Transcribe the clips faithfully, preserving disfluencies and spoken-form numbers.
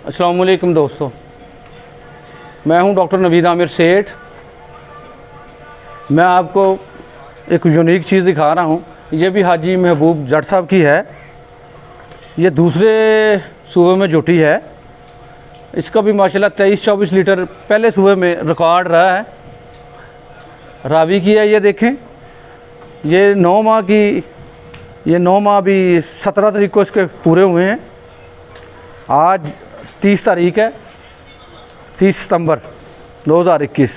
अस्सलाम वालेकुम दोस्तों, मैं हूं डॉक्टर नवीद आमिर सेठ। मैं आपको एक यूनिक चीज़ दिखा रहा हूं। ये भी हाजी महबूब जट साहब की है। ये दूसरे सूबे में जुटी है। इसका भी माशाल्लाह तेईस चौबीस लीटर पहले सूबे में रिकॉर्ड रहा है। रावी की है। ये देखें, ये नौ माह की ये नौ माह भी सत्रह तारीख को इसके पूरे हुए हैं। आज तीस तारीख है, तीस सितंबर दो हज़ार इक्कीस।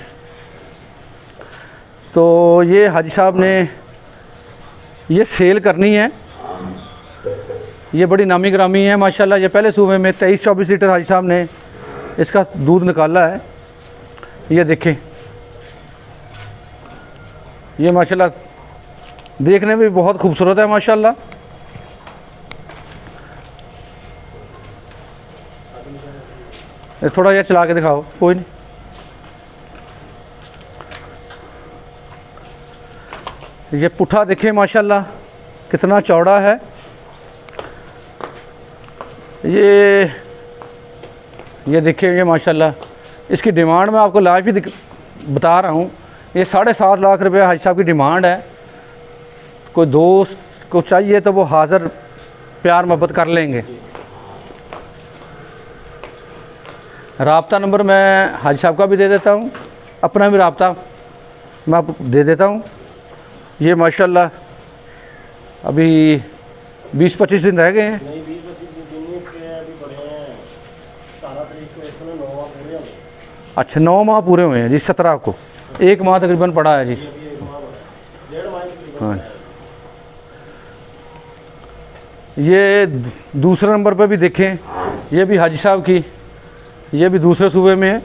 तो ये हाजी साहब ने ये सेल करनी है। ये बड़ी नामी ग्रामी है माशाल्लाह। ये पहले सूबे में तेईस चौबीस लीटर हाजी साहब ने इसका दूध निकाला है। ये देखें, ये माशाल्लाह देखने में भी बहुत खूबसूरत है माशाल्लाह। थोड़ा ये चला के दिखाओ, कोई नहीं। ये पुट्ठा देखें माशाल्लाह कितना चौड़ा है। ये ये देखें, ये माशाल्लाह इसकी डिमांड मैं आपको लाइव ही बता रहा हूँ। ये साढ़े सात लाख रुपए हाजी साहब की डिमांड है। कोई दोस्त को चाहिए तो वो हाज़िर प्यार मोहब्बत कर लेंगे। राब्ता नंबर मैं हाजी साहब का भी दे देता हूँ, अपना भी राब्ता मैं आपको दे देता हूँ। ये माशाल्लाह अभी बीस पच्चीस दिन रह गए हैं। अच्छा, नौ माह पूरे हुए हैं जी। सत्रह को एक माह तकरीबन पड़ा है जी। हाँ, ये दूसरे नंबर पर भी देखें, ये भी हाजी साहब की, ये भी दूसरे सूबे में है।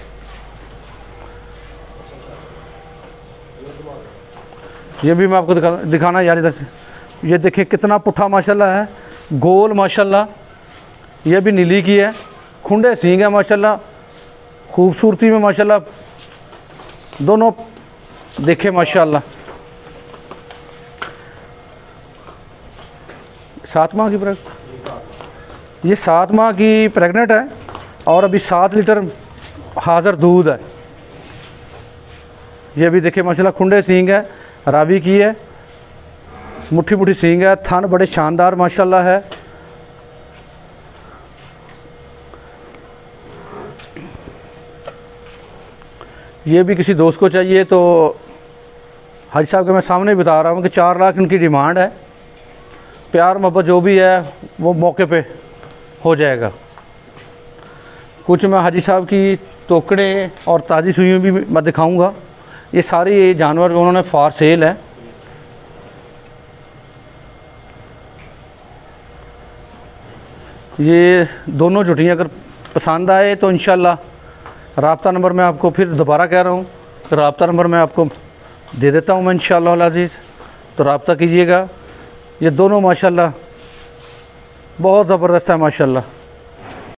ये भी मैं आपको दिखा दिखाना यार इधर से। ये देखें कितना पुट्ठा माशाल्लाह है, गोल माशाल्लाह। ये भी नीली की है, खुंडे सींग है माशाल्लाह। खूबसूरती में माशाल्लाह दोनों देखें माशाल्लाह। सात माह की प्रेग ये सात माह की प्रेग्नेंट है और अभी सात लीटर हाज़िर दूध है। ये भी देखिए माशाल्लाह खुंडे सींग है, रावी की है, मुट्ठी मुट्ठी सींग है, थन बड़े शानदार माशाल्लाह है। ये भी किसी दोस्त को चाहिए तो हाजी साहब के मैं सामने बता रहा हूँ कि चार लाख उनकी डिमांड है। प्यार मोहब्बत जो भी है वो मौके पे हो जाएगा। कुछ मैं हाजी साहब की टोकड़े और ताज़ी सुइयों भी मैं दिखाऊंगा। ये सारे ये जानवर उन्होंने फॉर सेल है। ये दोनों जुटियाँ अगर पसंद आए तो इंशाल्लाह राब्ता नंबर मैं आपको फिर दोबारा कह रहा हूँ, राब्ता नंबर मैं आपको दे देता हूँ मैं इंशाल्लाह अल अज़ीज़। तो राब्ता कीजिएगा। ये दोनों माशाल्लाह बहुत ज़बरदस्त है माशाल्लाह।